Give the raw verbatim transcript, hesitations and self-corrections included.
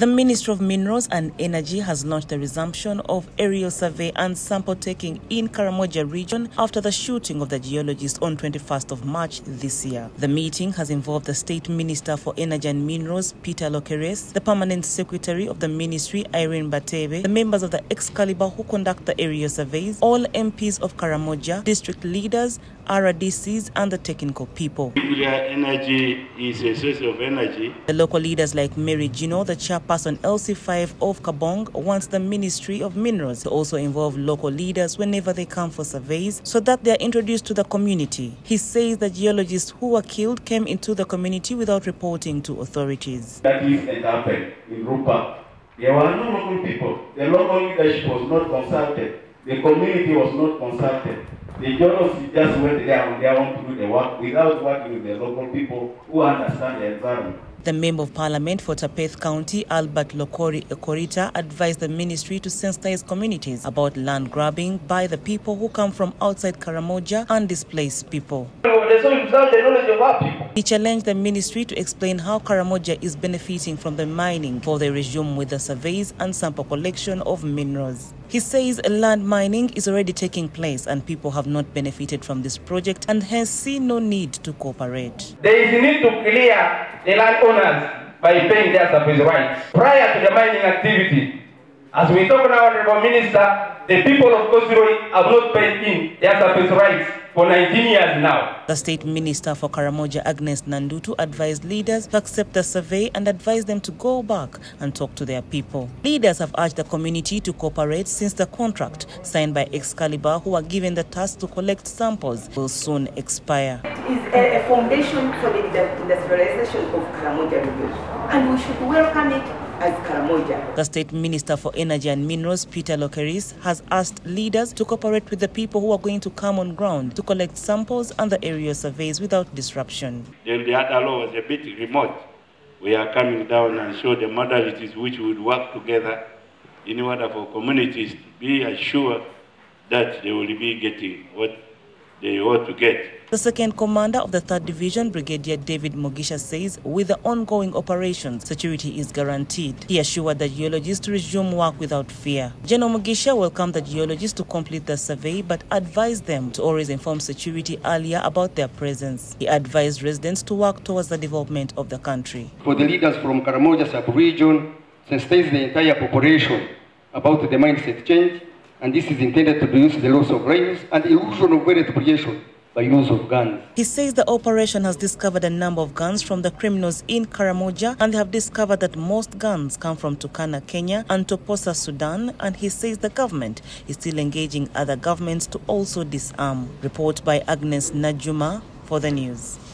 The Ministry of Minerals and Energy has launched the resumption of aerial survey and sample taking in Karamoja region after the shooting of the geologist on twenty-first of March this year. The meeting has involved the State Minister for Energy and Minerals, Peter Lokeres, the Permanent Secretary of the Ministry, Irene Batebe, the members of the Excalibur who conduct the aerial surveys, all M Ps of Karamoja, district leaders, R D Cs, and the technical people. Nuclear energy is a source of energy. The local leaders like Mary Gino, the chairperson L C five of Kabong, wants the Ministry of Minerals to also involve local leaders whenever they come for surveys so that they are introduced to the community. He says the geologists who were killed came into the community without reporting to authorities. That incident happened in Rupa. There were no local people. The local leadership was not consulted. The community was not consulted. The geologists just went there on their own to do the work without working with the local people who understand the environment. The Member of Parliament for Tapeth County, Albert Lokori Ekorita, advised the ministry to sensitize communities about land grabbing by the people who come from outside Karamoja and displaced people. He challenged the ministry to explain how Karamoja is benefiting from the mining before they resume with the surveys and sample collection of minerals. He says land mining is already taking place and people have not benefited from this project and hence see no need to cooperate. There is a need to clear the landowners by paying their surface rights. Prior to the mining activity, as we talk now, Honorable Minister, the people of Kosiroi have not paid in their surface rights for nineteen years now. The State Minister for Karamoja, Agnes Nandutu, advised leaders to accept the survey and advised them to go back and talk to their people. Leaders have urged the community to cooperate since the contract signed by Excalibur, who are given the task to collect samples, will soon expire. It is a, a foundation for the industrialization of Karamoja region, and we should welcome it as Karamoja. The State Minister for Energy and Minerals, Peter Lokeris, has asked leaders to cooperate with the people who are going to come on ground to collect samples and the area surveys without disruption. Then the other law was a bit remote. We are coming down and show the modalities which would work together in order for communities to be assured that they will be getting what they ought to get. The second commander of the third Division, Brigadier David Mugisha, says with the ongoing operations, security is guaranteed. He assured the geologists to resume work without fear. General Mugisha welcomed the geologists to complete the survey but advised them to always inform security earlier about their presence. He advised residents to work towards the development of the country. For the leaders from Karamoja sub-region, sensitize the entire population about the mindset change, and this is intended to reduce the loss of lives and illusion of wealth creation by use of guns. He says the operation has discovered a number of guns from the criminals in Karamoja, and they have discovered that most guns come from Turkana, Kenya and Toposa, Sudan, and he says the government is still engaging other governments to also disarm. Report by Agnes Najuma for the news.